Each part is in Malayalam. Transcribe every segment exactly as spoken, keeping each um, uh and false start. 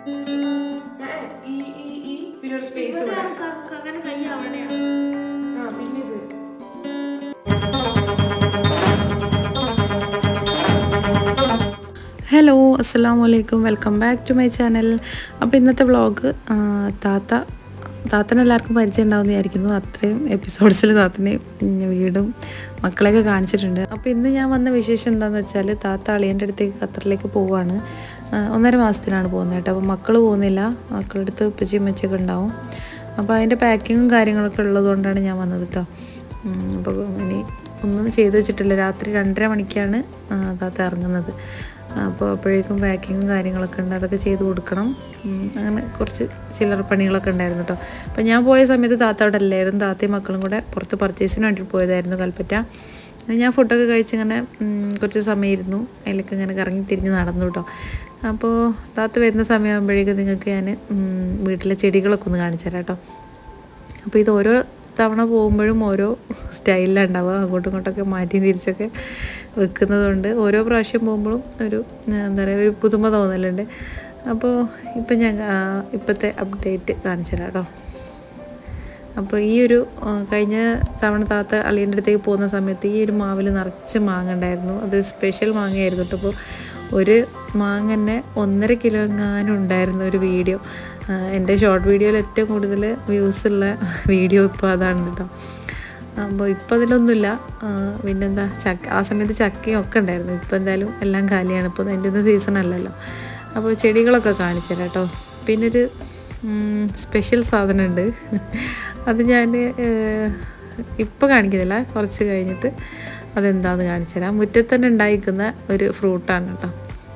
ഈ ഈ ഈ പിന്നെ ഒരു സ്പേസ് അങ്ങനെ കൈ അവിടെയാണ്. ആ പിന്നെ ഇത് ഹലോ അസ്സലാമു അലൈക്കും, welcome back to my channel. അപ്പോൾ ഇന്നത്തെ വ്ളോഗ് താത്ത താത്തനെ എല്ലാവർക്കും പരിചയം ഉണ്ടാവുമെന്ന് വിചാരിക്കുന്നു. അത്രയും എപ്പിസോഡ്സിൽ താത്തനെ വീടും മക്കളെയൊക്കെ കാണിച്ചിട്ടുണ്ട്. അപ്പോൾ ഇന്ന് ഞാൻ വന്ന വിശേഷം എന്താണെന്ന് വെച്ചാൽ താത്ത അളിയൻ്റെ അടുത്തേക്ക് ഖത്തറിലേക്ക് പോവുകയാണ്. ഒന്നര മാസത്തിനാണ് പോകുന്നത് കേട്ടോ. അപ്പോൾ മക്കൾ പോകുന്നില്ല, മക്കളുടെ അടുത്ത് ഉപ്പച്ചിയും ഉമ്മച്ചിയൊക്കെ ഉണ്ടാവും. അപ്പോൾ അതിൻ്റെ പാക്കിങ്ങും കാര്യങ്ങളൊക്കെ ഉള്ളതുകൊണ്ടാണ് ഞാൻ വന്നത് കേട്ടോ. അപ്പോൾ ഇനി ഒന്നും ചെയ്തു വെച്ചിട്ടില്ല. രാത്രി രണ്ടര മണിക്കാണ് താത്ത ഇറങ്ങുന്നത്. അപ്പോൾ അപ്പോഴേക്കും പാക്കിങ്ങും കാര്യങ്ങളൊക്കെ ഉണ്ട്, അതൊക്കെ ചെയ്ത് കൊടുക്കണം. അങ്ങനെ കുറച്ച് ചില്ലറ പണികളൊക്കെ ഉണ്ടായിരുന്നു കേട്ടോ. അപ്പോൾ ഞാൻ പോയ സമയത്ത് താത്ത അവിടെ അല്ലായിരുന്നു. താത്തയും മക്കളും കൂടെ പുറത്ത് പർച്ചേസിന് വേണ്ടിയിട്ട് പോയതായിരുന്നു കൽപ്പറ്റ. ഞാൻ ഫുഡൊക്കെ കഴിച്ചിങ്ങനെ കുറച്ച് സമയം ഇരുന്നു, അതിലൊക്കെ ഇങ്ങനെ കറങ്ങി തിരിഞ്ഞ് നടന്നു കേട്ടോ. അപ്പോൾ താത്ത വരുന്ന സമയമാകുമ്പോഴേക്കും നിങ്ങൾക്ക് ഞാൻ വീട്ടിലെ ചെടികളൊക്കെ ഒന്ന് കാണിച്ചു തരാം കേട്ടോ. അപ്പോൾ ഇത് ഓരോ തവണ പോകുമ്പോഴും ഓരോ സ്റ്റൈലിലാണ് ഉണ്ടാവുക, അങ്ങോട്ടും ഇങ്ങോട്ടൊക്കെ മാറ്റി തിരിച്ചൊക്കെ വെക്കുന്നതുകൊണ്ട് ഓരോ പ്രാവശ്യം പോകുമ്പോഴും ഒരു എന്താ പറയുക ഒരു പുതുമ തോന്നലുണ്ട്. അപ്പോൾ ഇപ്പം ഞാൻ ഇപ്പോഴത്തെ അപ്ഡേറ്റ് കാണിച്ചു തരാം കേട്ടോ. അപ്പോൾ ഈ ഒരു കഴിഞ്ഞ തവണ താത്ത അളിയൻ്റെ അടുത്തേക്ക് പോകുന്ന സമയത്ത് ഈ ഒരു മാവിൽ നിറച്ച് മാങ്ങ ഉണ്ടായിരുന്നു. അത് സ്പെഷ്യൽ മാങ്ങയായിരുന്നു കേട്ടോ. അപ്പോൾ ഒരു മാങ്ങ തന്നെ ഒന്നര കിലോ എങ്ങാനും ഉണ്ടായിരുന്ന ഒരു വീഡിയോ, എൻ്റെ ഷോർട്ട് വീഡിയോയിൽ ഏറ്റവും കൂടുതൽ വ്യൂസുള്ള വീഡിയോ ഇപ്പോൾ അതാണ് കേട്ടോ. അപ്പോൾ ഇപ്പം അതിലൊന്നുമില്ല. പിന്നെന്താ ചക്ക, ആ സമയത്ത് ചക്കയും ഒക്കെ ഉണ്ടായിരുന്നു. ഇപ്പോൾ എന്തായാലും എല്ലാം കാലിയാണ്, ഇപ്പോൾ അതിൻ്റെ ഒന്നും സീസൺ അല്ലല്ലോ. അപ്പോൾ ചെടികളൊക്കെ കാണിച്ചു തരാം കേട്ടോ. പിന്നെ ഒരു സ്പെഷ്യൽ സാധനമുണ്ട്, അത് ഞാൻ ഇപ്പോൾ കാണിക്കുന്നില്ല, കുറച്ച് കഴിഞ്ഞിട്ട് അതെന്താണെന്ന് കാണിച്ചു തരാം. മുറ്റത്ത് തന്നെ ഉണ്ടായിരിക്കുന്ന ഒരു ഫ്രൂട്ടാണ് കേട്ടോ.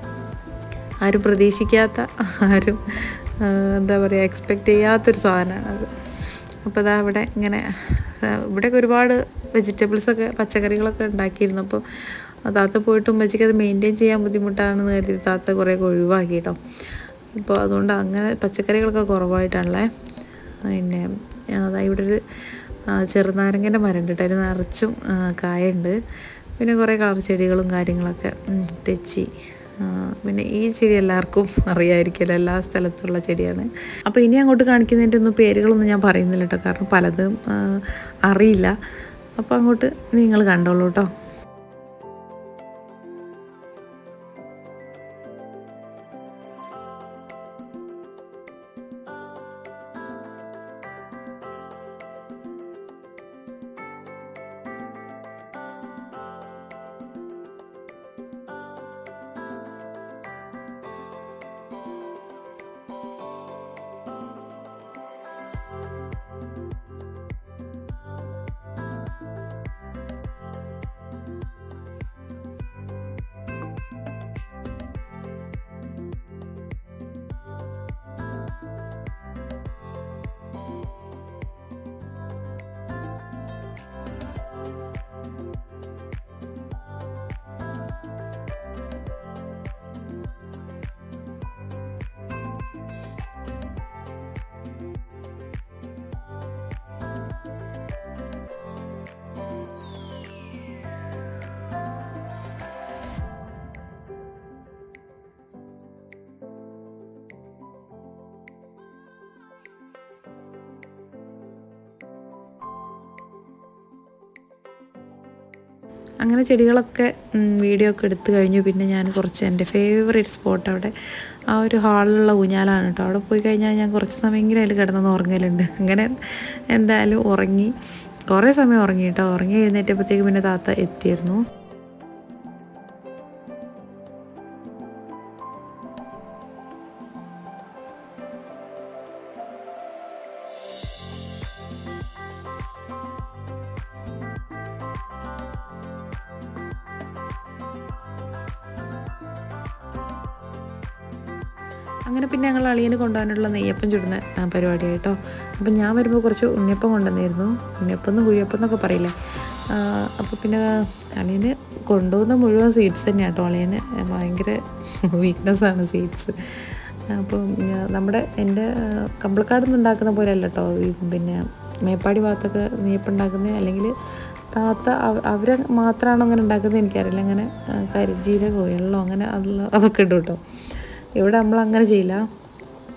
ആരും പ്രതീക്ഷിക്കാത്ത, ആരും എന്താ പറയുക എക്സ്പെക്റ്റ് ചെയ്യാത്തൊരു സാധനമാണത്. അപ്പോൾ അതാ ഇവിടെ ഇങ്ങനെ ഇവിടെയൊക്കെ ഒരുപാട് വെജിറ്റബിൾസൊക്കെ പച്ചക്കറികളൊക്കെ ഉണ്ടാക്കിയിരുന്നു. അപ്പോൾ താത്ത പോയിട്ട് ഉമ്മച്ചിക്ക് അത് മെയിൻറ്റെയിൻ ചെയ്യാൻ ബുദ്ധിമുട്ടാണെന്ന് കരുതി താത്ത കുറേയൊക്കെ ഒഴിവാക്കി കേട്ടോ. ഇപ്പോൾ അതുകൊണ്ട് അങ്ങനെ പച്ചക്കറികളൊക്കെ കുറവായിട്ടാണല്ലേ. പിന്നെ അതാ ഇവിടെ ഒരു ചെറുനാരങ്ങൻ്റെ മരം ഉണ്ട് കേട്ടോ, അതിന് നിറച്ചും കായുണ്ട്. പിന്നെ കുറേ കളർ ചെടികളും കാര്യങ്ങളൊക്കെ, തെച്ചി, പിന്നെ ഈ ചെടി എല്ലാവർക്കും അറിയാമായിരിക്കുമല്ലോ, എല്ലാ സ്ഥലത്തുള്ള ചെടിയാണ്. അപ്പോൾ ഇനി അങ്ങോട്ട് കാണിക്കുന്നതിൻ്റെ ഒന്നും പേരുകളൊന്നും ഞാൻ പറയുന്നില്ല കേട്ടോ, കാരണം പലതും അറിയില്ല. അപ്പോൾ അങ്ങോട്ട് നിങ്ങൾ കണ്ടോളൂ കേട്ടോ. അങ്ങനെ ചെടികളൊക്കെ വീഡിയോ ഒക്കെ എടുത്തു കഴിഞ്ഞു. പിന്നെ ഞാൻ കുറച്ച് എൻ്റെ ഫേവറേറ്റ് സ്പോട്ട് അവിടെ ആ ഒരു ഹാളിലുള്ള ഊഞ്ഞാലാണ് കേട്ടോ. അവിടെ പോയി കഴിഞ്ഞാൽ ഞാൻ കുറച്ച് സമയമെങ്കിലും അതിൽ കിടന്നൊന്ന് ഉറങ്ങലുണ്ട്. അങ്ങനെ എന്തായാലും ഉറങ്ങി, കുറേ സമയം ഉറങ്ങി കേട്ടോ. ഉറങ്ങി എഴുന്നേറ്റപ്പോഴത്തേക്ക് പിന്നെ താത്ത എത്തിയിരുന്നു. അങ്ങനെ പിന്നെ ഞങ്ങൾ അളിയന് കൊണ്ടുപോകാനുള്ള നെയ്യപ്പം ചുടുന്ന പരിപാടിയായിട്ടോ. അപ്പം ഞാൻ വരുമ്പോൾ കുറച്ച് ഉണ്ണിയപ്പം കൊണ്ടുവന്നിരുന്നു. ഉണ്ണിയപ്പം എന്ന് കുഴിയപ്പം എന്നൊക്കെ പറയില്ലേ. അപ്പോൾ പിന്നെ അളിയന് കൊണ്ടുപോകുന്ന മുഴുവൻ സ്വീറ്റ്സ് തന്നെയാണ് കേട്ടോ. അളിയന് ഭയങ്കര വീക്ക്നെസ്സാണ് സ്വീറ്റ്സ്. അപ്പം നമ്മുടെ എൻ്റെ കമ്പളക്കാട് നിന്ന് ഉണ്ടാക്കുന്ന പോലെ അല്ല കേട്ടോ, പിന്നെ മേപ്പാടി ഭാഗത്തൊക്കെ നെയ്യപ്പം ഉണ്ടാക്കുന്നത്. അല്ലെങ്കിൽ താത്ത അവരെ മാത്രമാണോ അങ്ങനെ ഉണ്ടാക്കുന്നത് എനിക്കറിയില്ല. അങ്ങനെ കരിജീരകോ എള്ളോ അങ്ങനെ അതുള്ള അതൊക്കെ ഇടും കേട്ടോ. ഇവിടെ നമ്മളങ്ങനെ ചെയ്യില്ല.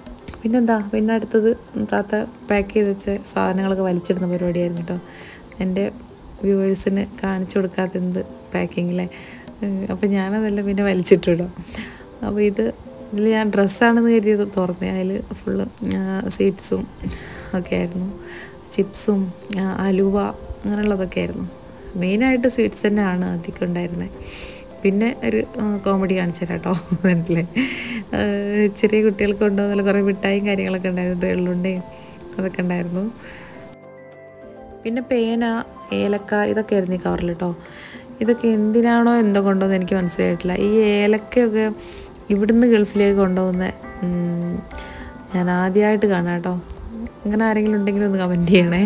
പിന്നെന്താ പിന്നെ അടുത്തത് താത്ത പാക്ക് ചെയ്ത് വെച്ച സാധനങ്ങളൊക്കെ വലിച്ചിടുന്ന പരിപാടിയായിരുന്നു കേട്ടോ. എൻ്റെ വ്യൂവേഴ്സിന് കാണിച്ചു കൊടുക്കാത്ത എന്ത് പാക്കിങ്ങിലെ. അപ്പോൾ ഞാനതെല്ലാം പിന്നെ വലിച്ചിട്ടിടും. അപ്പോൾ ഇത് ഇതിൽ ഞാൻ ഡ്രസ്സാണെന്ന് കരുതി തുറന്നേ. അതിൽ ഫുള്ള് സ്വീറ്റ്സും ഒക്കെ ആയിരുന്നു, ചിപ്സും അലുവ അങ്ങനെയുള്ളതൊക്കെ ആയിരുന്നു. മെയിനായിട്ട് സ്വീറ്റ്സ് തന്നെയാണ് അധികം ഉണ്ടായിരുന്നത്. പിന്നെ ഒരു കോമഡി കാണിച്ചു തരാം കേട്ടോ. അതല്ലേ ചെറിയ കുട്ടികൾക്ക് കൊണ്ടുപോകുന്ന കുറേ മിഠായും കാര്യങ്ങളൊക്കെ ഉണ്ടായിരുന്നു, എള്ളുണ്ടയും അതൊക്കെ ഉണ്ടായിരുന്നു. പിന്നെ പേന, ഏലക്ക ഇതൊക്കെ ആയിരുന്നു ഈ കവറിൽ കേട്ടോ. ഇതൊക്കെ എന്തിനാണോ എന്തോ കൊണ്ടുപോകുന്നത് എനിക്ക് മനസ്സിലായിട്ടില്ല. ഈ ഏലക്കയൊക്കെ ഇവിടുന്ന് ഗൾഫിലേക്ക് കൊണ്ടുപോകുന്ന ഞാൻ ആദ്യമായിട്ട് കാണാം കേട്ടോ. അങ്ങനെ ആരെങ്കിലും ഉണ്ടെങ്കിലും ഒന്ന് കമൻറ്റ് ചെയ്യണേ.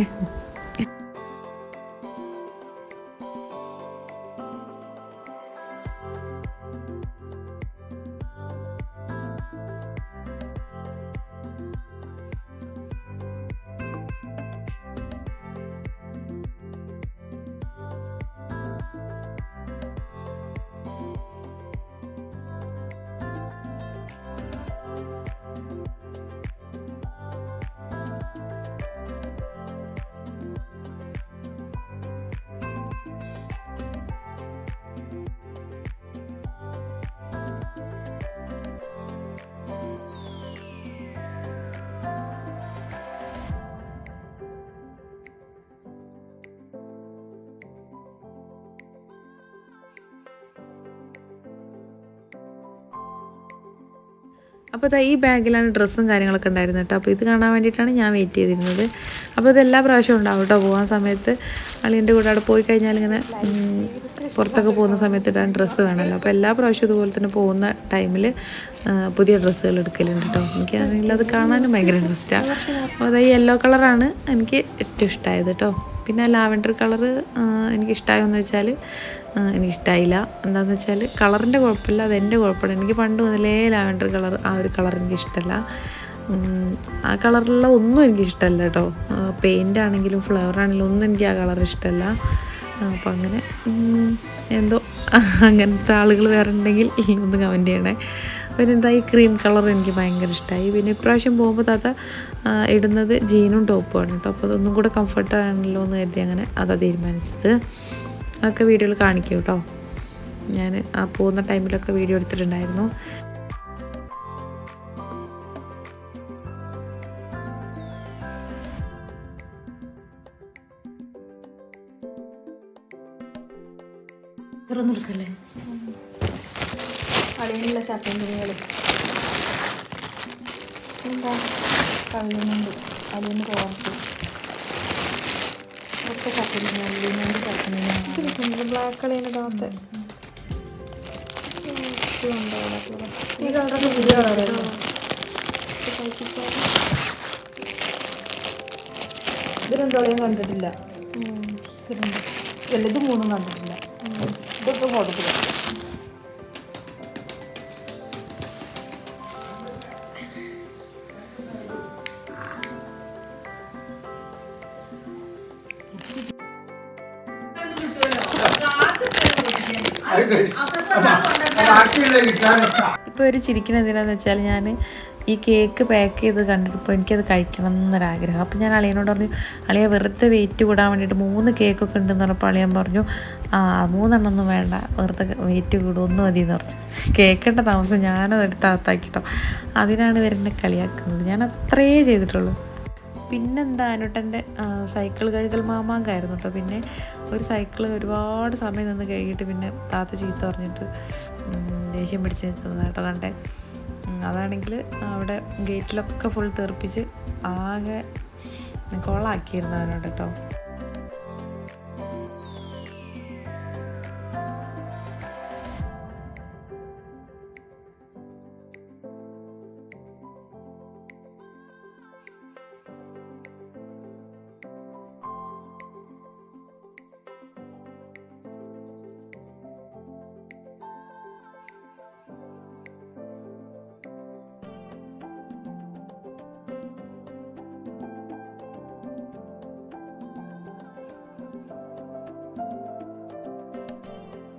അപ്പോൾ ഈ ബാഗിലാണ് ഡ്രസ്സും കാര്യങ്ങളൊക്കെ ഉണ്ടായിരുന്നത് കേട്ടോ. അപ്പോൾ ഇത് കാണാൻ വേണ്ടിയിട്ടാണ് ഞാൻ വെയിറ്റ് ചെയ്തിരുന്നത്. അപ്പോൾ ഇതെല്ലാ പ്രാവശ്യവും ഉണ്ടാവും കേട്ടോ. പോകാൻ സമയത്ത് അളിയൻ്റെ കൂടെ അവിടെ പോയി കഴിഞ്ഞാൽ ഇങ്ങനെ പുറത്തൊക്കെ പോകുന്ന സമയത്ത് ഇടാൻ ഡ്രസ്സ് വേണമല്ലോ. അപ്പോൾ എല്ലാ പ്രാവശ്യവും ഇതുപോലെ തന്നെ പോകുന്ന ടൈമിൽ പുതിയ ഡ്രസ്സുകൾ എടുക്കലുണ്ട് കേട്ടോ. എനിക്കാണെങ്കിൽ അത് കാണാനും ഭയങ്കര ഇൻട്രസ്റ്റാണ്. അപ്പോൾ അത് ഈ യെല്ലോ കളറാണ് എനിക്ക് ഏറ്റവും ഇഷ്ടമായത് കേട്ടോ. പിന്നെ ലാവൻഡർ കളറ് എനിക്കിഷ്ടമായെന്ന് വെച്ചാൽ എനിക്കിഷ്ടമായില്ല. എന്താണെന്ന് വെച്ചാൽ കളറിൻ്റെ കുഴപ്പമില്ല, അതെൻ്റെ കുഴപ്പമാണ്. എനിക്ക് പണ്ട് മുതലേ ലാവൻഡർ കളർ ആ ഒരു കളർ എനിക്കിഷ്ടമല്ല. ആ കളറിലുള്ള ഒന്നും എനിക്കിഷ്ടമല്ല കേട്ടോ. പെയിൻ്റ് ആണെങ്കിലും ഫ്ലവർ ആണെങ്കിലും ഒന്നും എനിക്ക് ആ കളർ ഇഷ്ടമല്ല. അപ്പം അങ്ങനെ എന്തോ അങ്ങനത്തെ ആളുകൾ വേറെ ഉണ്ടെങ്കിൽ ഒന്ന് കമൻറ്റ് ചെയ്യണേ. പിന്നെ എന്താ ഈ ക്രീം കളർ എനിക്ക് ഭയങ്കര ഇഷ്ടമായി. പിന്നെ ഇപ്രാവശ്യം പോകുമ്പോൾ താത്ത ഇടുന്നത് ജീനും ടോപ്പുമാണ് കേട്ടോ. അപ്പോൾ അതൊന്നും കൂടെ കംഫർട്ടാണല്ലോ എന്ന് കരുതി അങ്ങനെ അതാ തീരുമാനിച്ചത്. അതൊക്കെ വീഡിയോയിൽ കാണിക്കും കേട്ടോ. ഞാൻ ആ പോകുന്ന ടൈമിലൊക്കെ വീഡിയോ എടുത്തിട്ടുണ്ടായിരുന്നു. തുറന്നെടുക്കല്ലേ അടിയിലുള്ള ഷർട്ടും തുണികൾ എന്താ കള്ളുന്നുണ്ട് അതിന് കോർത്ത് ഒക്കെ ഷർട്ടിന് അല്ലിനുണ്ട് ഷർട്ടിന് ബ്ലാക്ക് കളറിന് താത്ത ഈ കളറൊക്കെ പുതിയ കളറല്ലോ. ഇത് രണ്ടോളെയും കണ്ടിട്ടില്ല. ഇത് മൂന്നും കണ്ടിട്ടില്ല. ഇതൊക്കെ കൊടുക്കില്ല. ഇപ്പോൾ ഒരു ചിരിക്കുന്ന എന്തിനാന്ന് വെച്ചാൽ ഞാൻ ഈ കേക്ക് പാക്ക് ചെയ്ത് കണ്ടിട്ടിപ്പോൾ എനിക്കത് കഴിക്കണം എന്നൊരാഗ്രഹം. അപ്പോൾ ഞാൻ അളിയനോട് പറഞ്ഞു, അളിയ വെറുതെ വെയിറ്റ് കൂടാൻ വേണ്ടിയിട്ട് മൂന്ന് കേക്കൊക്കെ ഉണ്ടെന്ന് പറഞ്ഞപ്പോൾ അളിയൻ പറഞ്ഞു ആ മൂന്നെണ്ണം ഒന്നും വേണ്ട, വെറുതെ വെയിറ്റ് കൂടും ഒന്നും മതി എന്ന് പറഞ്ഞു. കേക്കേണ്ട താമസം ഞാനതെടുത്ത് അകത്താക്കിട്ടോ. അതിനാണ് ഇവരെന്നെ കളിയാക്കുന്നത്. ഞാൻ അത്രേ ചെയ്തിട്ടുള്ളൂ. പിന്നെന്താ അനുട്ടൻ്റെ സൈക്കിൾ കഴുകൽ മാമാങ്കായിരുന്നു കേട്ടോ. പിന്നെ ഒരു സൈക്കിൾ ഒരുപാട് സമയം നിന്ന് കഴുകിയിട്ട് പിന്നെ താത്ത ചീത്ത പറഞ്ഞിട്ട് ദേഷ്യം പിടിച്ച് നിൽക്കുന്നതാട്ടോ കണ്ടേ. അതാണെങ്കിൽ അവിടെ ഗേറ്റിലൊക്കെ ഫുൾ തെറിപ്പിച്ച് ആകെ കോളാക്കിയിരുന്നു അവനോട് കേട്ടോ.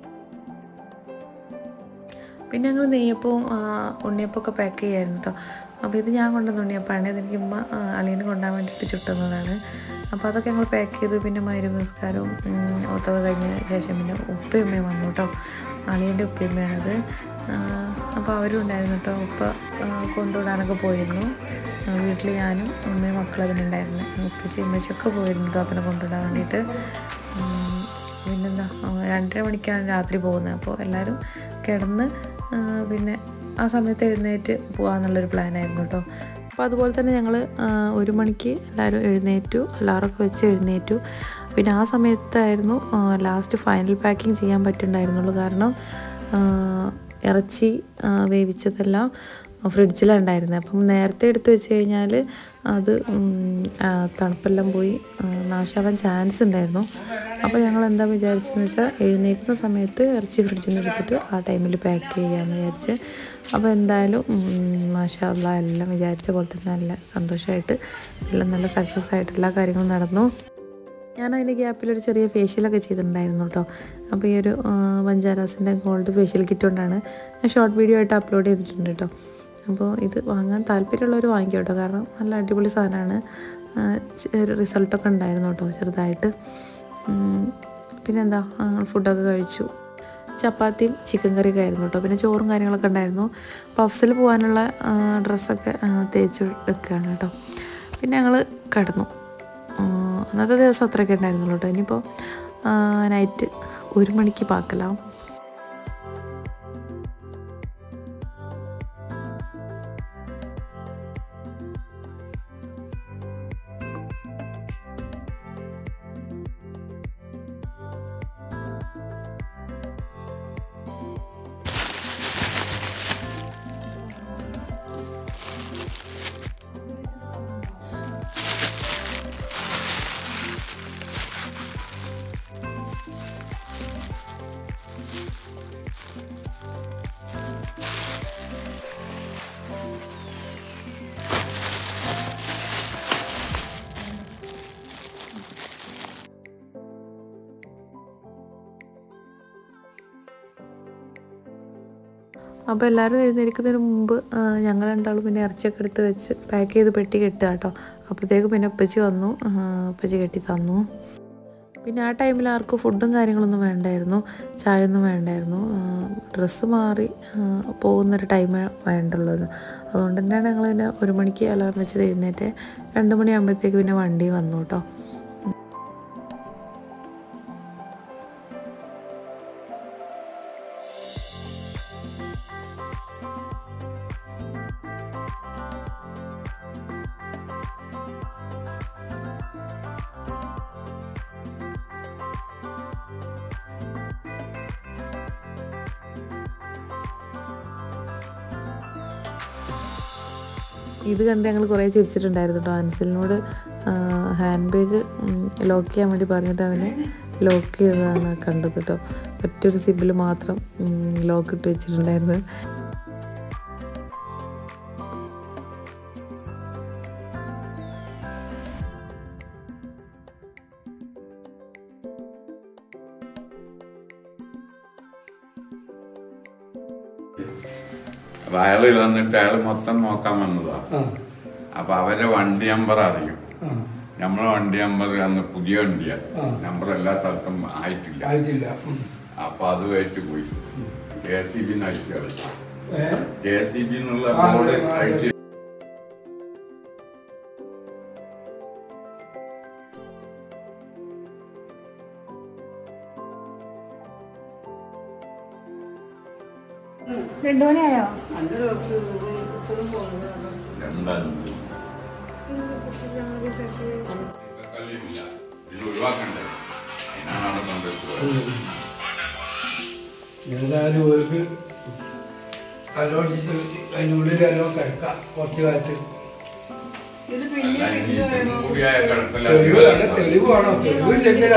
പിന്നെ ഞങ്ങൾ നെയ്യപ്പവും ഉണ്ണിയപ്പമൊക്കെ പാക്ക് ചെയ്യായിരുന്നു കേട്ടോ. അപ്പോൾ ഇത് ഞാൻ കൊണ്ടുവന്ന ഉണ്ണിയപ്പമാണ്. ഇതെനിക്ക് ഉമ്മ അളിയന് കൊണ്ടുപോകാൻ വേണ്ടിയിട്ട് ചുട്ടുന്നതാണ്. അപ്പോൾ അതൊക്കെ ഞങ്ങൾ പാക്ക് ചെയ്തു. പിന്നെ മഗ്‌രിബ് നിസ്കാരവും ഓത്തൊക്കെ കഴിഞ്ഞതിന് ശേഷം പിന്നെ ഉപ്പയും ഉമ്മയും വന്നു കേട്ടോ. അളിയൻ്റെ ഉപ്പയമ്മയാണത്. അപ്പോൾ അവരും ഉണ്ടായിരുന്നു കേട്ടോ. ഉപ്പ കൊണ്ടുവിടാനൊക്കെ പോയിരുന്നു. വീട്ടിൽ ഞാനും ഉമ്മയും മക്കളും അതിനുണ്ടായിരുന്നു. ഉപ്പച്ചി ഉമ്മച്ചൊക്കെ പോയിരുന്നു കേട്ടോ അതിനെ കൊണ്ടുവിടാൻ വേണ്ടിയിട്ട്. പിന്നെന്താ രണ്ടര മണിക്കാണ് രാത്രി പോകുന്നത്. അപ്പോൾ എല്ലാവരും കിടന്ന് പിന്നെ ആ സമയത്ത് എഴുന്നേറ്റ് പോകാമെന്നുള്ളൊരു പ്ലാനായിരുന്നു കേട്ടോ. അപ്പോൾ അതുപോലെ തന്നെ ഞങ്ങൾ ഒരു മണിക്ക് എല്ലാവരും എഴുന്നേറ്റു, അലാറമൊക്കെ വെച്ച് എഴുന്നേറ്റു. പിന്നെ ആ സമയത്തായിരുന്നു ലാസ്റ്റ് ഫൈനൽ പാക്കിങ് ചെയ്യാൻ പറ്റുന്നുണ്ടായിരുന്നുള്ളൂ. കാരണം ഇറച്ചി വേവിച്ചതെല്ലാം ഫ്രിഡ്ജിലുണ്ടായിരുന്നത്. അപ്പം നേരത്തെ എടുത്ത് വെച്ച് കഴിഞ്ഞാൽ അത് തണുപ്പെല്ലാം പോയി നാശാവാൻ ചാൻസ് ഉണ്ടായിരുന്നു. അപ്പോൾ ഞങ്ങൾ എന്താ വിചാരിച്ചതെന്ന് വെച്ചാൽ എഴുന്നേൽക്കുന്ന സമയത്ത് ഇറച്ചി ഫ്രിഡ്ജിൽ നിന്ന് എടുത്തിട്ട് ആ ടൈമിൽ പാക്ക് ചെയ്യാമെന്ന് വിചാരിച്ച്. അപ്പോൾ എന്തായാലും മാഷാ അല്ലാഹ് എല്ലാം വിചാരിച്ച പോലെ തന്നെ നല്ല സന്തോഷമായിട്ട് എല്ലാം നല്ല സക്സസ് ആയിട്ട് എല്ലാ കാര്യങ്ങളും നടന്നു. ഞാൻ അതിൻ്റെ ഗ്യാപ്പിലൊരു ചെറിയ ഫേഷ്യലൊക്കെ ചെയ്തിട്ടുണ്ടായിരുന്നു കേട്ടോ. അപ്പോൾ ഈ ഒരു ബഞ്ചാരാസിൻ്റെ ഗോൾഡ് ഫേഷ്യൽ കിറ്റ് കൊണ്ടാണ് ഞാൻ ഷോർട്ട് വീഡിയോ ആയിട്ട് അപ്ലോഡ് ചെയ്തിട്ടുണ്ട് കേട്ടോ. അപ്പോൾ ഇത് വാങ്ങാൻ താല്പര്യമുള്ളവർ വാങ്ങിക്കും കേട്ടോ. കാരണം നല്ല അടിപൊളി സാധനമാണ്. റിസൾട്ടൊക്കെ ഉണ്ടായിരുന്നു കേട്ടോ ചെറുതായിട്ട്. പിന്നെന്താ ഫുഡൊക്കെ കഴിച്ചു. ചപ്പാത്തിയും ചിക്കൻ കറിയൊക്കെ ആയിരുന്നു കേട്ടോ. പിന്നെ ചോറും കാര്യങ്ങളൊക്കെ ഉണ്ടായിരുന്നു. പഫ്സിൽ പോകാനുള്ള ഡ്രസ്സൊക്കെ തേച്ച് വെക്കുകയാണ് കേട്ടോ. പിന്നെ ഞങ്ങൾ കിടന്നു. അന്നത്തെ ദിവസം അത്രയൊക്കെ ഉണ്ടായിരുന്നുള്ളൂ കേട്ടോ. ഇനിയിപ്പോൾ നൈറ്റ് ഒരു മണിക്ക് പാക്കലാം. അപ്പോൾ എല്ലാവരും എഴുന്നേൽക്കുന്നതിന് മുമ്പ് ഞങ്ങൾ രണ്ടാളും പിന്നെ ഇറച്ചിയൊക്കെ എടുത്ത് വെച്ച് പാക്ക് ചെയ്ത് പെട്ടി കെട്ടുക കേട്ടോ. അപ്പോഴത്തേക്ക് പിന്നെ ഉപ്പച്ചി വന്നു, ഉപ്പച്ചി കെട്ടി തന്നു. പിന്നെ ആ ടൈമിൽ ആർക്കും ഫുഡും കാര്യങ്ങളൊന്നും വേണ്ടായിരുന്നു, ചായ ഒന്നും വേണ്ടായിരുന്നു. ഡ്രസ്സ് മാറി പോകുന്നൊരു ടൈം വേണ്ടുള്ളത്. അതുകൊണ്ട് തന്നെയാണ് ഞങ്ങൾ പിന്നെ ഒരു മണിക്ക് അലാറം വെച്ച് എഴുന്നേറ്റ് രണ്ട് മണിയാകുമ്പോഴത്തേക്ക് പിന്നെ വണ്ടി വന്നു കേട്ടോ. ഇത് കണ്ട് ഞങ്ങൾ കുറേ ചിരിച്ചിട്ടുണ്ടായിരുന്നു കേട്ടോ. അൻസിലിനോട് ഹാൻഡ് ബാഗ് ലോക്ക് ചെയ്യാൻ വേണ്ടി പറഞ്ഞിട്ട് അവനെ ലോക്ക് ചെയ്തതാണ് കണ്ടത് കേട്ടോ. ഒറ്റൊരു സിബിൽ മാത്രം ലോക്ക് ഇട്ട് വെച്ചിട്ടുണ്ടായിരുന്നു. അപ്പൊ അയാള് വന്നിട്ട് അയാൾ മൊത്തം നോക്കാൻ വന്നതാ. അപ്പൊ അവരെ വണ്ടി നമ്പർ അറിയും. നമ്മളെ വണ്ടി നമ്പർ അന്ന് പുതിയ വണ്ടിയാ, നമ്പർ എല്ലാ സ്ഥലത്തും ആയിട്ടില്ല. അപ്പൊ അത് വെച്ച് പോയി കെ സി ബി അയച്ചു കളിച്ചു. കെ സി ബി എന്നുള്ള ബോർഡ് അയച്ചു. രണ്ടു മണിയായോ? എന്തായാലും ഒരു അതിനുള്ളിൽ അലോ കിടക്കാം കുറച്ചു കാലത്ത്. തെളിവ് വേണോ? തെളിവില്ലെങ്കിൽ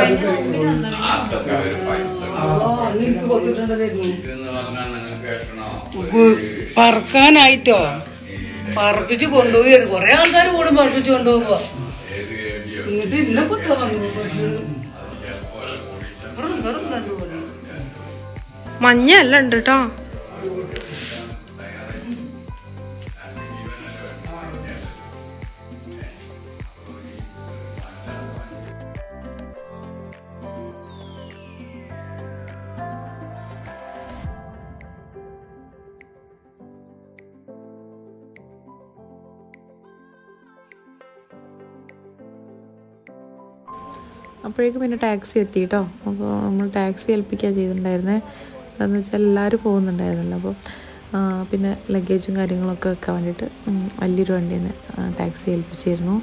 അത് പറക്കാനായിട്ടോ പറപ്പിച്ച് കൊണ്ടുപോയി. കൊറേ ആൾക്കാർ കൂടെ പറപ്പിച്ച് കൊണ്ടുപോകുക. എന്നിട്ട് ഇന്നെ കുത്താൻ വന്നു. മഞ്ഞ എല്ലാം ഉണ്ട് കേട്ടോ. അപ്പോഴേക്കും പിന്നെ ടാക്സി എത്തി കേട്ടോ. അപ്പോൾ നമ്മൾ ടാക്സി ഏൽപ്പിക്കുക ചെയ്തിട്ടുണ്ടായിരുന്നത്. എന്താണെന്ന് വെച്ചാൽ എല്ലാവരും പോകുന്നുണ്ടായിരുന്നല്ലോ. അപ്പോൾ പിന്നെ ലഗേജും കാര്യങ്ങളൊക്കെ വെക്കാൻ വേണ്ടിയിട്ട് വലിയൊരു വണ്ടി തന്നെ ടാക്സി ഏൽപ്പിച്ചിരുന്നു.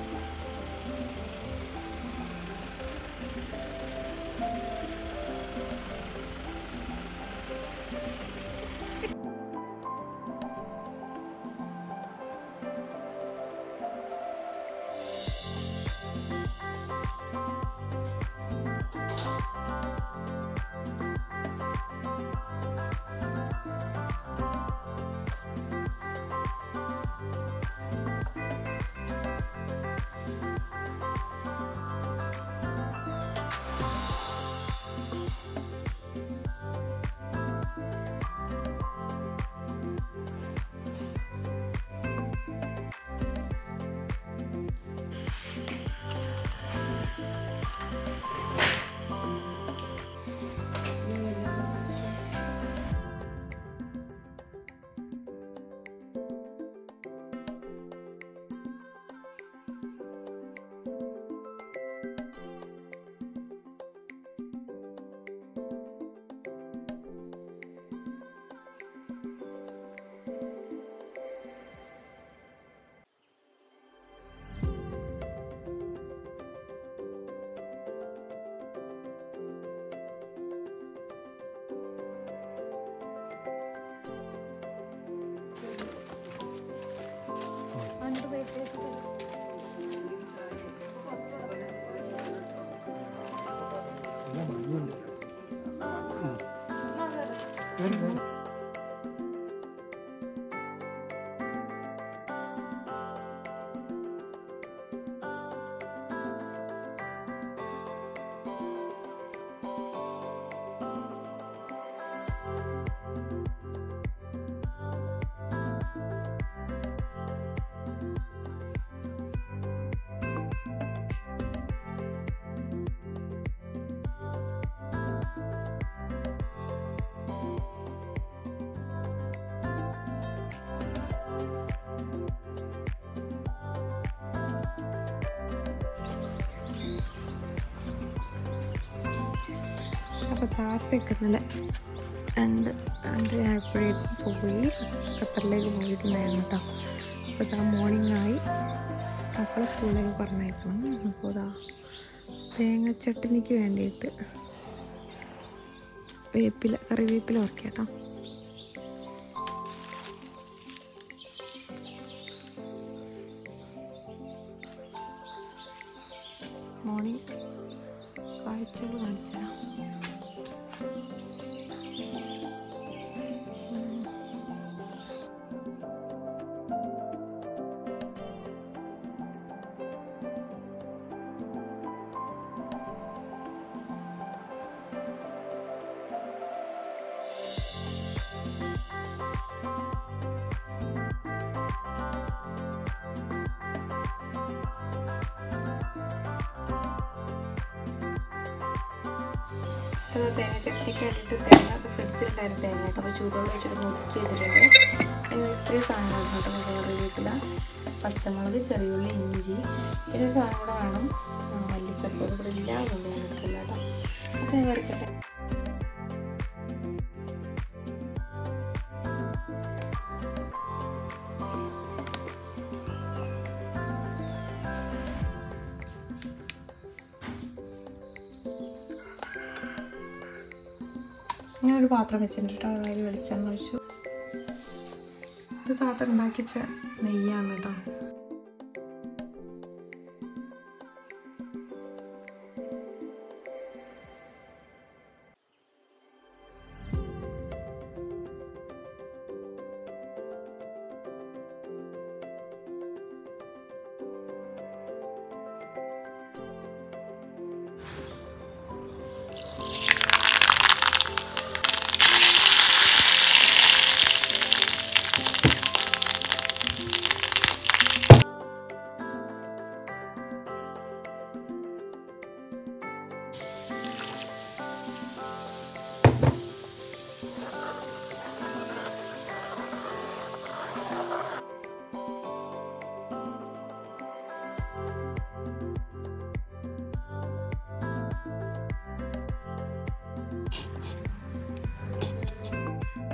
അപ്പോൾ താത്തൊക്കെ ഇന്നലെ രണ്ട് രണ്ട് ആയപ്പോഴേക്കും പോയി ഖത്തറിലേക്ക് പോയിട്ടുണ്ടായിരുന്നു കേട്ടോ. അപ്പോൾ ഇതാ മോർണിംഗ് ആയി, മക്കളെ സ്കൂളിലേക്ക് പറഞ്ഞയക്കണം. അപ്പോൾ ഇതാ തേങ്ങ ചട്നിക്ക് വേണ്ടിയിട്ട് വേപ്പില കറിവേപ്പില ഓർക്കുക കേട്ടോ. മോർണിംഗ് കാഴ്ചകൾ കാണിച്ചു തരാം. തേങ്ങ ചട്ടിക്ക് വേണ്ടിയിട്ട് തേങ്ങ അത് ഫ്രിഡ്ജിലുണ്ടായിരുന്നു തേങ്ങ കേട്ടോ. അപ്പോൾ ചൂടുവെള്ളം വെച്ചിട്ട് ഒതുക്കി വെച്ചിട്ടുണ്ട്. അതിന് ഇത്രയും സാധനങ്ങൾ കേട്ടോ. കറിവേപ്പില, പച്ചമുളക്, ചെറിയുള്ളി, ഇഞ്ചി, പിന്നെ ഒരു സാധനം കൂടെ വേണം, മല്ലിച്ചപ്പ്. ഇവിടെ ഇല്ല, അതുകൊണ്ട് ഞാൻ എടുക്കില്ല കേട്ടോ. അപ്പോൾ ഞാൻ വരയ്ക്കട്ടെ. ഞാനൊരു പാത്രം വെച്ചിട്ടുണ്ട് കേട്ടോ. അതിൽ വെളിച്ചെണ്ണ ഒഴിച്ചു. ഇത് താത്ത ഉണ്ടാക്കിച്ച നെയ്യാണ് കേട്ടോ.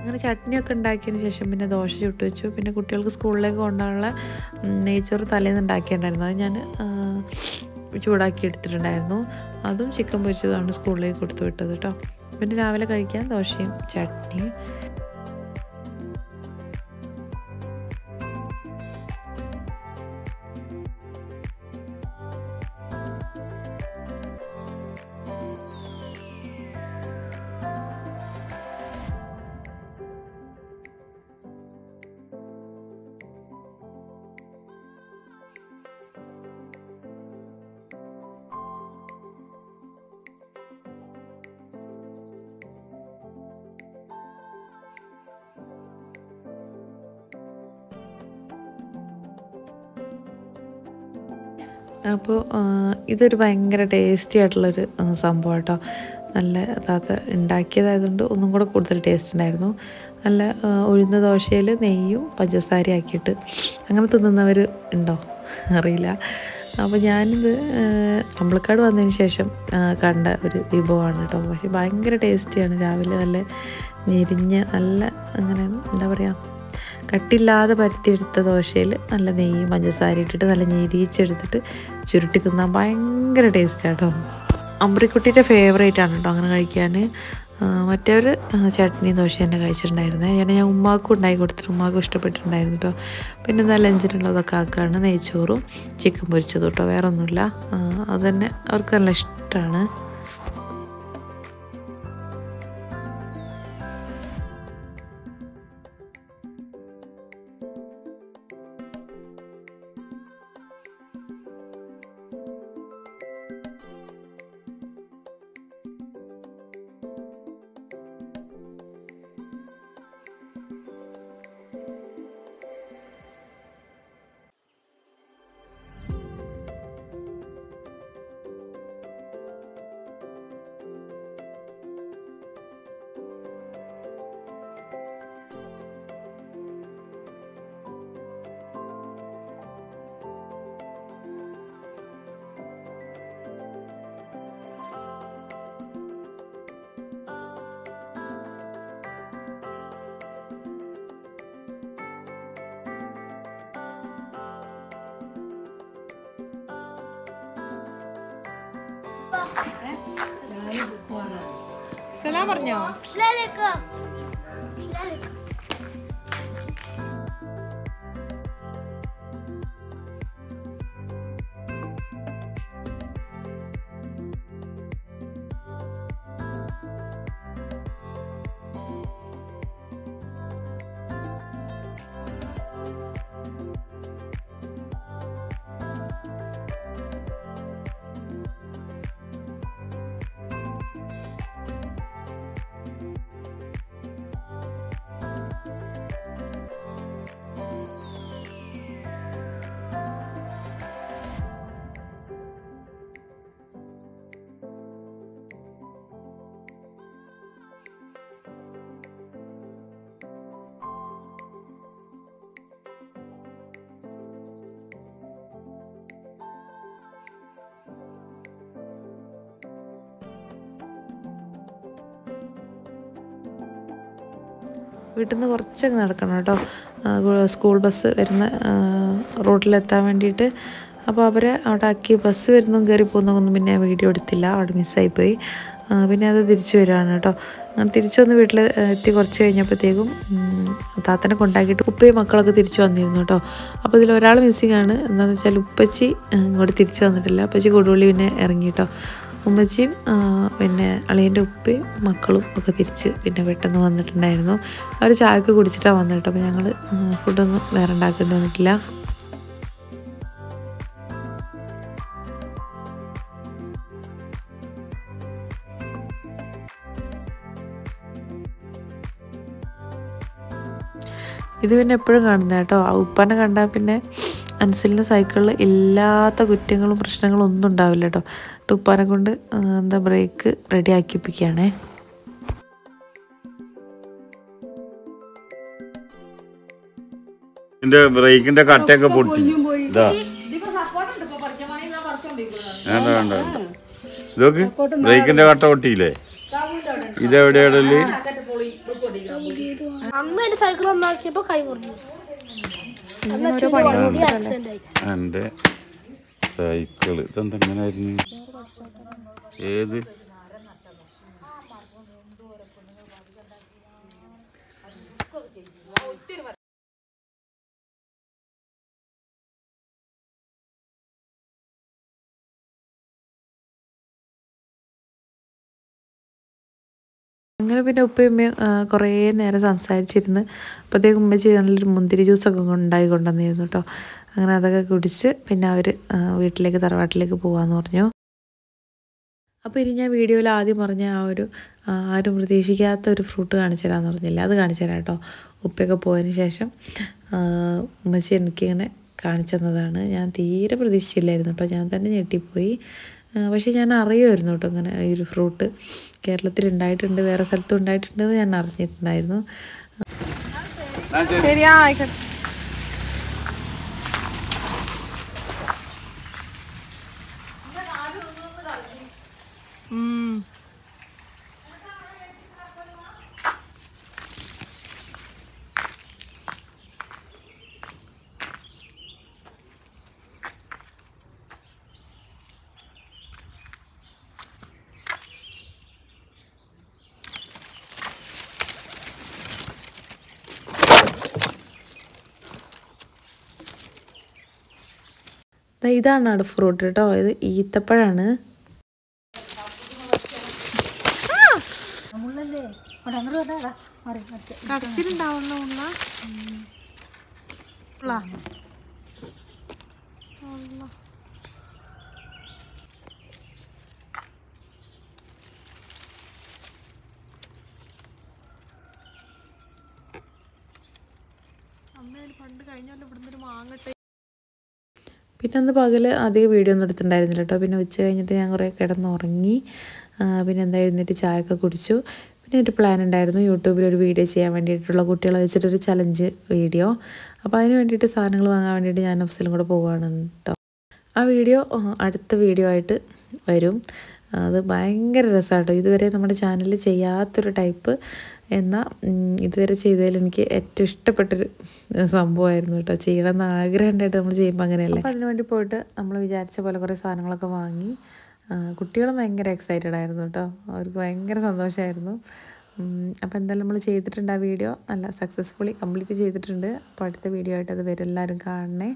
അങ്ങനെ ചട്നിയൊക്കെ ഉണ്ടാക്കിയതിന് ശേഷം പിന്നെ ദോശ ചുട്ട് വെച്ചു. പിന്നെ കുട്ടികൾക്ക് സ്കൂളിലേക്ക് കൊണ്ടുപോകാനുള്ള നെയ്ച്ചോറ് തലേന്ന് ഉണ്ടാക്കിയിട്ടുണ്ടായിരുന്നു. അത് ഞാൻ ചൂടാക്കി എടുത്തിട്ടുണ്ടായിരുന്നു. അതും ചിക്കൻ പൊരിച്ചതാണ് സ്കൂളിലേക്ക് കൊടുത്തു വിട്ടത് കേട്ടോ. പിന്നെ രാവിലെ കഴിക്കാൻ ദോശയും ചട്നിയും. അപ്പോൾ ഇതൊരു ഭയങ്കര ടേസ്റ്റി ആയിട്ടുള്ളൊരു സംഭവം കേട്ടോ. നല്ല താത്ത ഉണ്ടാക്കിയതായതുകൊണ്ട് ഒന്നും കൂടെ കൂടുതൽ ടേസ്റ്റ് ഉണ്ടായിരുന്നു. നല്ല ഉഴുന്ന ദോശയിൽ നെയ്യും പഞ്ചസാര ആക്കിയിട്ട് അങ്ങനെ തിന്നുന്നവർ ഉണ്ടോ അറിയില്ല. അപ്പോൾ ഞാനിത് അമ്പലക്കാട് വന്നതിന് ശേഷം കണ്ട ഒരു വിഭവമാണ് കേട്ടോ. പക്ഷേ ഭയങ്കര ടേസ്റ്റിയാണ്. രാവിലെ നല്ല ഞെരിഞ്ഞ് നല്ല അങ്ങനെ എന്താ പറയുക കട്ടില്ലാതെ പരത്തിയെടുത്ത ദോശയിൽ നല്ല നെയ്യും പഞ്ചസാര ഇട്ടിട്ട് നല്ല ഞെരിച്ചെടുത്തിട്ട് ചുരുട്ടി തിന്നാൻ ഭയങ്കര ടേസ്റ്റാണ് കേട്ടോ. അമ്പിളിക്കുട്ടിയുടെ ഫേവറേറ്റ് ആണ് കേട്ടോ അങ്ങനെ കഴിക്കാൻ. മറ്റവർ ചട്നി ദോശ തന്നെ കഴിച്ചിട്ടുണ്ടായിരുന്നത്. ഞാൻ ഞാൻ ഉമ്മാക്കും ഉണ്ടാക്കി കൊടുത്തിട്ട് ഉമ്മാക്കും ഇഷ്ടപ്പെട്ടിട്ടുണ്ടായിരുന്നു കേട്ടോ. പിന്നെ എന്താ ലഞ്ചിനുള്ളതൊക്കെ ആക്കുകയാണ് നെയ്ച്ചോറും ചിക്കൻ പൊരിച്ചതും കേട്ടോ. വേറെ ഒന്നുമില്ല. അത് തന്നെ അവർക്ക് നല്ല ഇഷ്ടമാണ്. സലാം പറഞ്ഞോ? വീട്ടിൽ നിന്ന് കുറച്ചൊക്കെ നടക്കണം കേട്ടോ. സ്കൂൾ ബസ് വരുന്ന റോഡിലെത്താൻ വേണ്ടിയിട്ട്. അപ്പോൾ അവരെ അവിടെ ആക്കി ബസ് വരുന്നതും കയറി പോകുന്നതൊന്നും പിന്നെ വീഡിയോ എടുത്തില്ല, അവിടെ മിസ്സായിപ്പോയി. പിന്നെ അത് തിരിച്ചു വരുവാണ് കേട്ടോ. അങ്ങനെ തിരിച്ചു വന്ന് വീട്ടിൽ എത്തി കുറച്ച് കഴിഞ്ഞപ്പോഴത്തേക്കും താത്തനെ കൊണ്ടാക്കിയിട്ട് ഉപ്പയും മക്കളൊക്കെ തിരിച്ചു വന്നിരുന്നു കേട്ടോ. അപ്പോൾ ഇതിൽ ഒരാൾ മിസ്സിങ് ആണ്. എന്താണെന്ന് വെച്ചാൽ ഉപ്പച്ചി ഇങ്ങോട്ട് തിരിച്ചു വന്നിട്ടില്ല. ഉപ്പച്ചി കൊടുവള്ളി പിന്നെ ഇറങ്ങി കേട്ടോ. ഉമ്മച്ചിയും പിന്നെ അളിയൻ്റെ ഉപ്പയും മക്കളും ഒക്കെ തിരിച്ച് പിന്നെ പെട്ടെന്ന് വന്നിട്ടുണ്ടായിരുന്നു. അവർ ചായക്ക് കുടിച്ചിട്ടാണ് വന്നത് കേട്ടോ. അപ്പോൾ ഞങ്ങൾ ഫുഡൊന്നും വേറെ ഉണ്ടാക്കേണ്ടി വന്നിട്ടില്ല. ഇത് പിന്നെ എപ്പോഴും കാണുന്നത് കേട്ടോ. ആ ഉപ്പാനെ കണ്ടാൽ പിന്നെ അൻസിലിൻ്റെ സൈക്കിളിൽ ഇല്ലാത്ത കുറ്റങ്ങളും പ്രശ്നങ്ങളും ഒന്നും ഉണ്ടാവില്ല കേട്ടോ. ഉപ്പാനെ കൊണ്ട് എന്താ ബ്രേക്ക് റെഡി ആക്കിപ്പിക്കുകയാണേ. ഇതിന്റെ ബ്രേക്കിന്റെ കട്ടയൊക്കെ പൊട്ടി. ഇതാ വേണ്ട വേണ്ട ഇതൊക്കെ ബ്രേക്കിന്റെ കട്ട പൊട്ടിയില്ലേ? ഇതെവിടെയാടല്? അന്ന് എന്റെ സൈക്കിൾ നന്നാക്കിയപ്പോ കൈ മുറിഞ്ഞു. ആക്സിഡന്റ് ആയി. എൻ്റെ സൈക്കിള് ഇതെന്താ എങ്ങനെയായിരുന്നു? ഏത് അങ്ങനെ പിന്നെ ഉപ്പയും ഉമ്മയും കുറേ നേരം സംസാരിച്ചിരുന്ന് അപ്പോഴത്തേക്കും ഉമ്മച്ചി നല്ലൊരു മുന്തിരി ജ്യൂസൊക്കെ ഉണ്ടാക്കി കൊണ്ടുവന്നിരുന്നു കേട്ടോ. അങ്ങനെ അതൊക്കെ കുടിച്ച് പിന്നെ അവർ വീട്ടിലേക്ക് തറവാട്ടിലേക്ക് പോകാമെന്ന് പറഞ്ഞു. അപ്പോൾ ഇനി ഞാൻ വീഡിയോയിൽ ആദ്യം പറഞ്ഞ ആ ഒരു ആരും പ്രതീക്ഷിക്കാത്ത ഒരു ഫ്രൂട്ട് കാണിച്ചു തരാമെന്ന് പറഞ്ഞില്ല, അത് കാണിച്ചു തരാം കേട്ടോ. ഉപ്പയൊക്കെ പോയതിന് ശേഷം ഉമ്മച്ചി എനിക്കിങ്ങനെ കാണിച്ചു തന്നതാണ്. ഞാൻ തീരെ പ്രതീക്ഷിച്ചില്ലായിരുന്നു കേട്ടോ, ഞാൻ തന്നെ ഞെട്ടിപ്പോയി. പക്ഷേ ഞാൻ അറിയുമായിരുന്നു കേട്ടോ ഇങ്ങനെ ഈ ഒരു ഫ്രൂട്ട് കേരളത്തിൽ ഉണ്ടായിട്ടുണ്ട്, വേറെ സ്ഥലത്തും ഉണ്ടായിട്ടുണ്ടെന്ന് ഞാൻ അറിഞ്ഞിട്ടുണ്ടായിരുന്നു. ശരിയാ ആയിക്കോട്ടെ. ഇതാണ് അവിടെ ഫ്രൂട്ട് കേട്ടോ, ഇത് ഈത്തപ്പഴമാണ്. പണ്ട് കഴിഞ്ഞാലും ഇവിടുന്ന് ഒരു മാങ്ങട്ടെ. പിന്നെ അന്ന് പകൽ അധികം വീഡിയോ ഒന്നും എടുത്തിട്ടുണ്ടായിരുന്നില്ല കേട്ടോ. പിന്നെ ഉച്ച കഴിഞ്ഞിട്ട് ഞാൻ കുറേ കിടന്നുറങ്ങി. പിന്നെ എന്താ എഴുന്നേറ്റ് ചായയൊക്കെ കുടിച്ചു. പിന്നെ ഒരു പ്ലാൻ ഉണ്ടായിരുന്നു യൂട്യൂബിൽ ഒരു വീഡിയോ ചെയ്യാൻ വേണ്ടിയിട്ടുള്ള കുട്ടികളെ വെച്ചിട്ടൊരു ചലഞ്ച് വീഡിയോ. അപ്പോൾ അതിന് വേണ്ടിയിട്ട് സാധനങ്ങൾ വാങ്ങാൻ വേണ്ടിയിട്ട് ഞാൻ അഫ്സലും കൂടെ പോവുകയാണ് കേട്ടോ. ആ വീഡിയോ അടുത്ത വീഡിയോ ആയിട്ട് വരും. അത് ഭയങ്കര രസമാട്ടോ. ഇതുവരെ നമ്മുടെ ചാനലിൽ ചെയ്യാത്തൊരു ടൈപ്പ് എന്നാൽ ഇതുവരെ ചെയ്തതിൽ എനിക്ക് ഏറ്റവും ഇഷ്ടപ്പെട്ടൊരു സംഭവമായിരുന്നു കേട്ടോ. ചെയ്യണമെന്ന് ആഗ്രഹം ഉണ്ടായിട്ട് നമ്മൾ ചെയ്യുമ്പോൾ അങ്ങനെയല്ലേ. അപ്പോൾ അതിന് വേണ്ടി പോയിട്ട് നമ്മൾ വിചാരിച്ച പോലെ കുറേ സാധനങ്ങളൊക്കെ വാങ്ങി. കുട്ടികളും ഭയങ്കര എക്സൈറ്റഡ് ആയിരുന്നു കേട്ടോ, അവർക്ക് ഭയങ്കര സന്തോഷമായിരുന്നു. അപ്പോൾ എന്തായാലും നമ്മൾ ചെയ്തിട്ടുണ്ട്, ആ വീഡിയോ നല്ല സക്സസ്ഫുള്ളി കംപ്ലീറ്റ് ചെയ്തിട്ടുണ്ട്. അപ്പോൾ അടുത്ത വീഡിയോ ആയിട്ട് അത് വരും, എല്ലാവരും കാണണേ.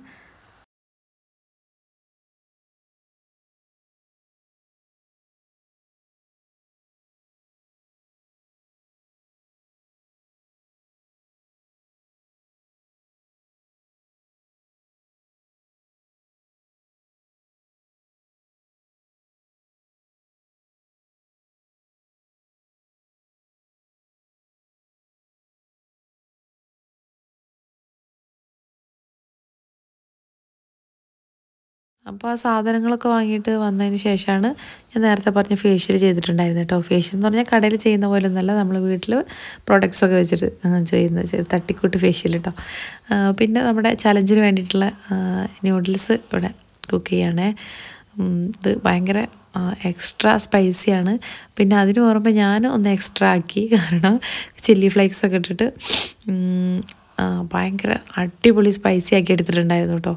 അപ്പോൾ ആ സാധനങ്ങളൊക്കെ വാങ്ങിയിട്ട് വന്നതിന് ശേഷമാണ് ഞാൻ നേരത്തെ പറഞ്ഞ ഫേഷ്യൽ ചെയ്തിട്ടുണ്ടായിരുന്നു കേട്ടോ. ഫേഷ്യൽ എന്ന് പറഞ്ഞാൽ കടയിൽ ചെയ്യുന്ന പോലെ ഒന്നല്ല, നമ്മൾ വീട്ടിൽ പ്രൊഡക്ട്സൊക്കെ വെച്ചിട്ട് ചെയ്യുന്ന തട്ടിക്കൂട്ട് ഫേഷ്യൽ കേട്ടോ. പിന്നെ നമ്മുടെ ചലഞ്ചിന് വേണ്ടിയിട്ടുള്ള ന്യൂഡിൽസ് ഇവിടെ കുക്ക് ചെയ്യണേ. ഇത് ഭയങ്കര എക്സ്ട്രാ സ്പൈസിയാണ്. പിന്നെ അതിന് പുറമെ ഞാൻ ഒന്ന് എക്സ്ട്രാ ആക്കി, കാരണം ചില്ലി ഫ്ലേക്സൊക്കെ ഇട്ടിട്ട് ഭയങ്കര അടിപൊളി സ്പൈസി ആക്കി എടുത്തിട്ടുണ്ടായിരുന്നു കേട്ടോ.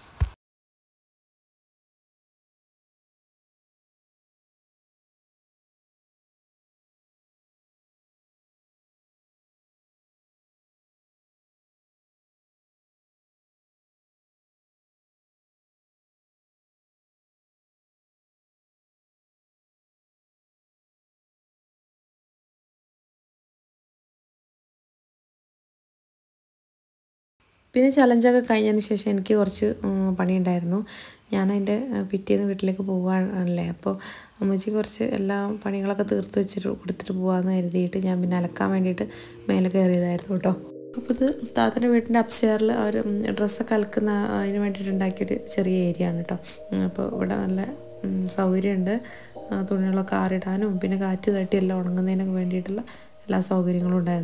പിന്നെ ചലഞ്ചൊക്കെ കഴിഞ്ഞതിന് ശേഷം എനിക്ക് കുറച്ച് പണിയുണ്ടായിരുന്നു. ഞാനതിൻ്റെ പിറ്റേന്ന് വീട്ടിലേക്ക് പോകാനല്ലേ, അപ്പോൾ അമ്മച്ചി കുറച്ച് എല്ലാ പണികളൊക്കെ തീർത്ത് വെച്ചിട്ട് കൊടുത്തിട്ട് പോകാമെന്ന് കരുതിയിട്ട് ഞാൻ പിന്നെ അലക്കാൻ വേണ്ടിയിട്ട് മേലെ കയറിയതായിരുന്നു കേട്ടോ. അപ്പോൾ ഇത് താത്തൻ്റെ വീട്ടിൻ്റെ അപ്സ്റ്റെയറിൽ അവർ ഡ്രസ്സൊക്കെ അലക്കുന്ന അതിന് വേണ്ടിയിട്ട് ഉണ്ടാക്കിയൊരു ചെറിയ ഏരിയ ആണ് കേട്ടോ. അപ്പോൾ ഇവിടെ നല്ല സൗകര്യമുണ്ട്, തുണികളൊക്കെ ആറിടാനും പിന്നെ കാറ്റ് തട്ടി എല്ലാം ഉണങ്ങുന്നതിനൊക്കെ വേണ്ടിയിട്ടുള്ള എല്ലാ സൗകര്യങ്ങളും ഉണ്ടായിരുന്നു.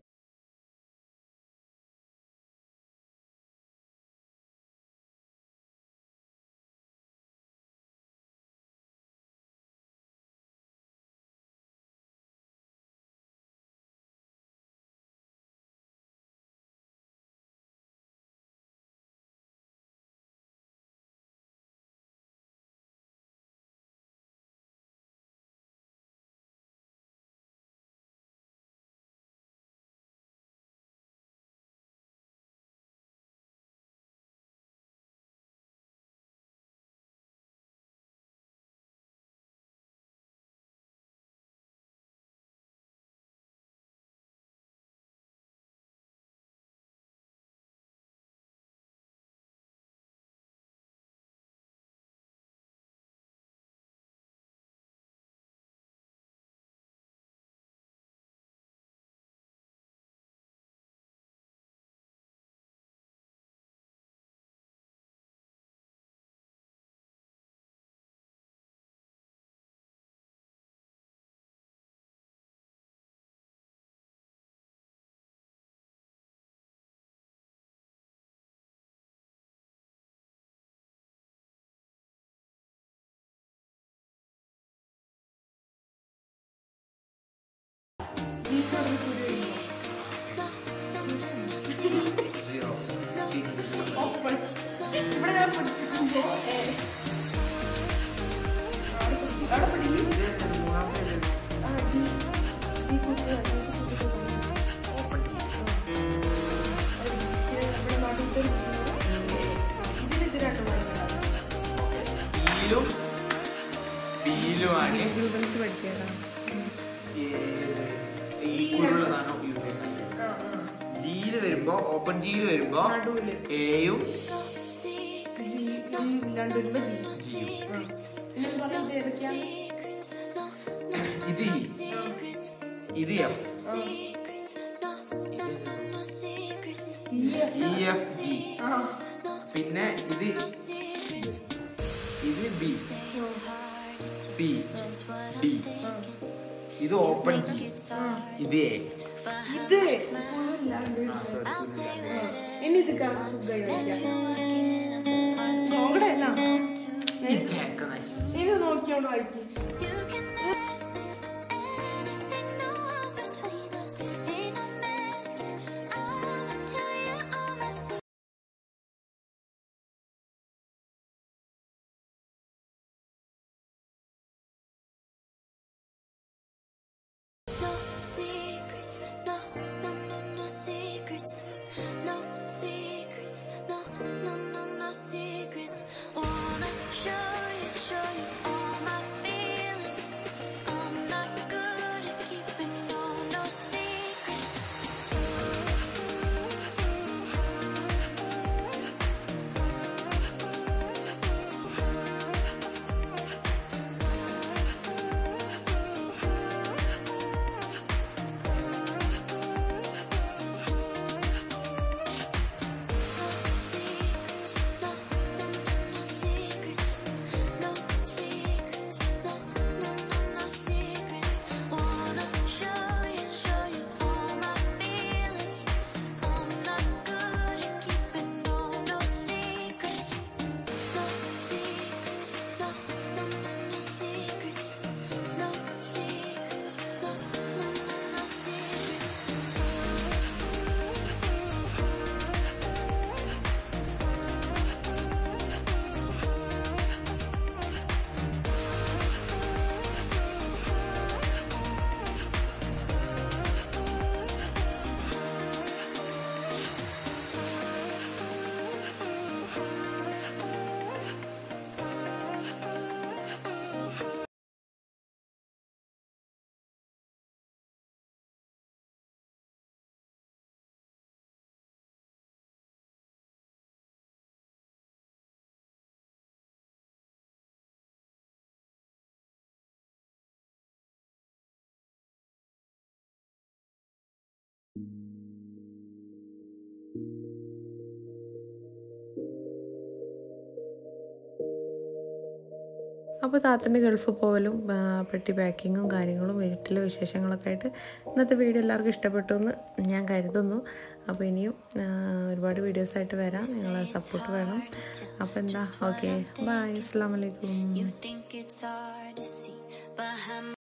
സിയിലും ബിയിലുമാണ് ന്യൂഡിൽസ് പഠിക്കാറാ. ഈക്വലുള്ളതാണ് യൂസ് ചെയ്യുന്നത്. ജിയിൽ വരുമ്പോ ഓപ്പൺ ജിയിൽ വരുമ്പോ എയും ഇത് ഇത് എഫ് ഇ എഫ് ജി പിന്നെ ഇത് ഇത് ബി സി ഡി ഇത് ഓപ്പൺ ജി ഇത് എ ഇത് ഇനി ഇത് കാണാൻ നോക്കട്ടെ എന്നാ ഇത് നോക്കിയോണ്ട് വായിക്കും. Secrets, no, no, no, no secrets, no secrets, no, no, no, no secrets. Wanna show you, show you all my feelings. I'm not good at keeping no, no secrets. അപ്പോൾ താത്തൻ്റെ ഗൾഫ് പോകലും പെട്ടി പാക്കിങ്ങും കാര്യങ്ങളും വീട്ടിലെ വിശേഷങ്ങളൊക്കെ ആയിട്ട് ഇന്നത്തെ വീഡിയോ എല്ലാവർക്കും ഇഷ്ടപ്പെട്ടു എന്ന് ഞാൻ കരുതുന്നു. അപ്പോൾ ഇനിയും ഒരുപാട് വീഡിയോസായിട്ട് വരാം, നിങ്ങളെ സപ്പോർട്ട് വേണം. അപ്പോൾ എന്താ, ഓക്കെ, ബൈ, അസ്സലാമു അലൈക്കും.